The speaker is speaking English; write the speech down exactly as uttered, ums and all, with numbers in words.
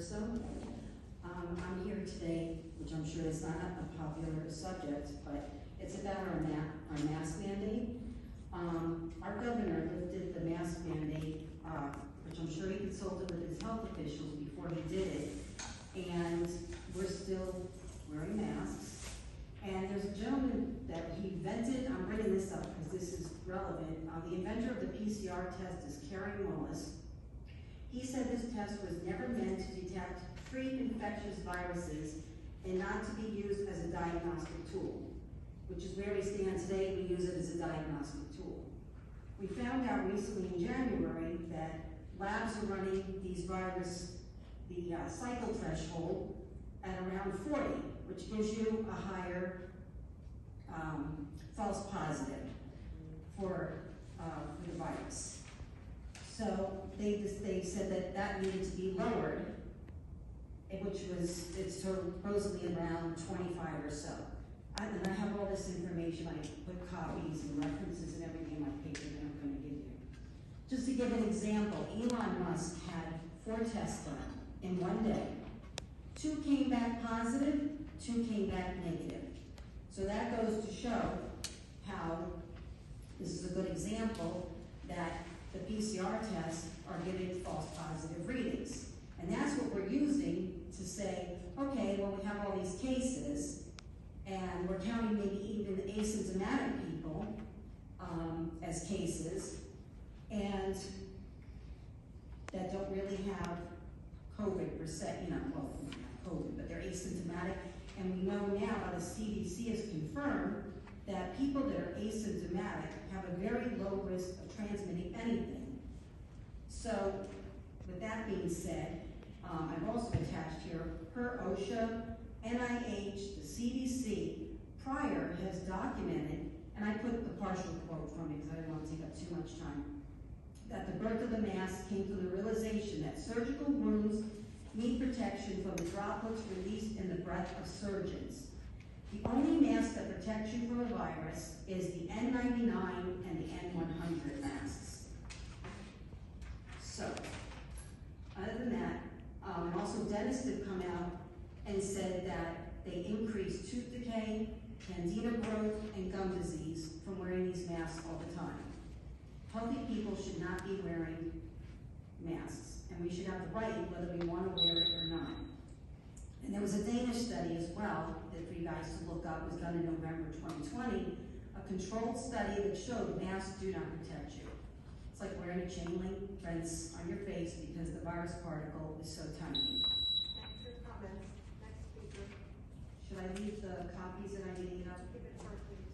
so. Um, I'm here today, which I'm sure is not a popular subject, but it's about our, ma our mask mandate. Um, our governor lifted the mask mandate, uh, which I'm sure he consulted with his health officials before he did it, and we're still wearing masks. And there's a gentleman that he invented, I'm bringing this up because this is relevant, uh, the inventor of the P C R test is Kerry Mullis. He said this test was never meant to detect pre-infectious viruses and not to be used as a diagnostic tool, which is where we stand today. We use it as a diagnostic tool. We found out recently in January that labs are running these virus, the uh, cycle threshold at around forty, which gives you a higher um, false positive for, uh, for the virus. So they just, they said that that needed to be lowered, which was, it's supposedly around twenty-five or so. I, and I have all this information. I put copies and references and everything in my paper that I'm going to give you. Just to give an example, Elon Musk had four tests done in one day. Two came back positive, two came back negative. So that goes to show how, this is a good example, that the P C R tests are giving false positive readings. And that's what we're using to say, okay, well, we have all these cases, and we're counting maybe even asymptomatic people um, as cases, and that don't really have COVID per se, you know, well, not COVID, but they're asymptomatic. And we know now, the C D C has confirmed that people that are asymptomatic have a very low risk of transmitting anything. So, with that being said, um, I've also attached here, per OSHA, N I H, the C D C, prior has documented, and I put the partial quote from it because I didn't want to take up too much time, that the birth of the mask came to the realization that surgical wounds need protection from the droplets released in the breath of surgeons. The only mask that protects you from a virus is the N ninety-nine and the N one hundred masks. So, other than that, um, and also dentists have come out and said that they increase tooth decay, candida growth, and gum disease from wearing these masks all the time. Healthy people should not be wearing masks, and we should have the right whether we want to wear it or not. And there was a Danish study as well that for you guys to look up, was done in November twenty twenty, a controlled study that showed masks do not protect you. It's like wearing a chain link fence on your face because the virus particle is so tiny. Thanks for your comments. Next speaker. Should I leave the copies that I made up? Give it to her, please.